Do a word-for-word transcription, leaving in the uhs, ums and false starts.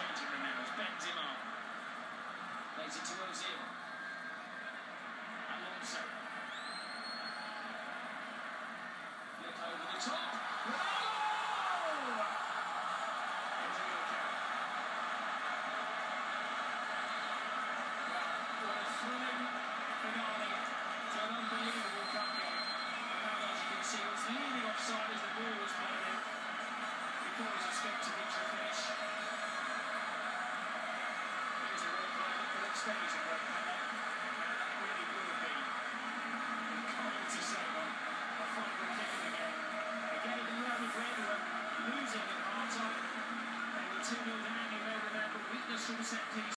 changing room now as Benzema plays it to Ozil. Alonso. Flick over the top. Ronaldo! Into the account. Well, what a thrilling finale to an unbelievable cup game. Ronaldo, as you can see, was leaning offside as the ball was played in before his escape to reach the finish. It was a real player that could have stayed a great player, and that really would have been incredible to say one. A final kick in the game. Again, the Real Madrid were losing at half-time. They were two nil down, you know, without the weakness from set piece.